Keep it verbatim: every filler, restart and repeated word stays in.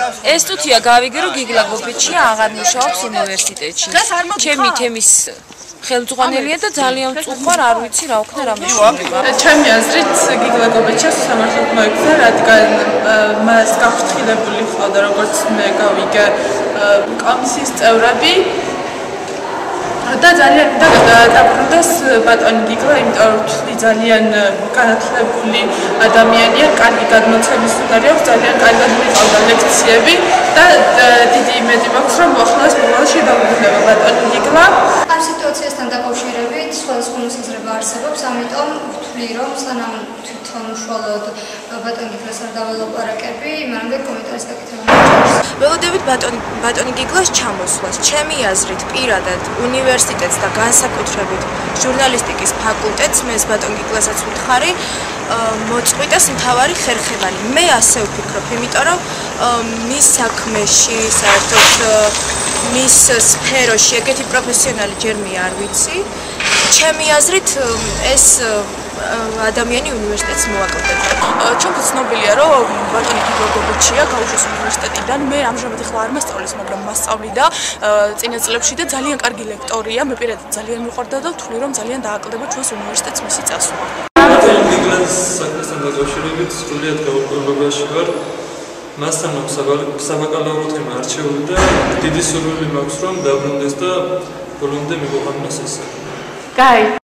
ეს თუთია გავიგე, რომ გიგლა გობიჩია აღარ მუშაობს უნივერსიტეტში. ჩემი თემის ხელმძღვანელია და ძალიან მწუხვარ, არ ვიცი რა ვქნა რა მეშონება. ჩემი აზრით გიგლა გობიჩას სამართლად მოიგზა, რადგან მას გაფრთხილებული ჰყავდა, როგორც მე გავიგე, კომისიის წევრები და ძალიან დაბრუნდეს ბატონი გიგლა, იმიტომ რომ თვლი ძალიან განათლებული ადამიანია, კარგი გადმოცემის უნარი აქვს, ძალიან კარგად მიყავდა ლექციები და დიდი იმედი მაქვს, რომ მოახდინოს მომავალში დაბრუნება ბატონი გიგლა. ამ სიტუაციასთან დაკავშირებით სხვადასხვა მოსაზრება არსებობს, ამიტომ ვთვლი, რომ სანამ თვითონ უშუალოდ ბატონი გიგლას არ დაველაპარაკები, მანამდე კომენტარის გაკეთება მოხდეს. ველოდებით ბატონი ბატონი გიგლას ჩამოსვლას. ჩემი აზრით, პირადად უნივერსიტეტს და განსაკუთრებით ჟურნალისტიკის ფაკულტეტს, მე ბატონი გიგლასაც ვითხარი, მოწყვიტეს მთავარი ხერხემალი. მე ასე ვფიქრობ, იმიტომ რომ მის საქმეში, საერთოდ მის სფეროში ეგეთი პროფესიონალი ჯერ მე არ ვიცი. ჩემი აზრით, ეს ადამიანი უნივერსიტეტს მოაკლდება. ჩვენთვის ცნობილია, რომ ბატონი გიგლა გობიჩია გაუშვეს უნივერსიტეტიდან. მე ამჟამად ახლა არ მასწავლის, მაგრამ მასწავლიდა წინა წლებში და ძალიან კარგი ლექტორია. მე პირადად ძალიან მიყვარდა და ვთვლი, რომ ძალიან დააკლდება ჩვენს უნივერსიტეტს მისი წასვლა. ბატონი გიგლას საქმესთან დაკავშირებით სრულიად გაურკვევლობაში ვარ. მასთან აქვს საბაკალავრო თემა არჩეული და დიდი სურვილი მაქვს, რომ დაბრუნდეს და ბოლომდე მივაყენოს ეს. კაი.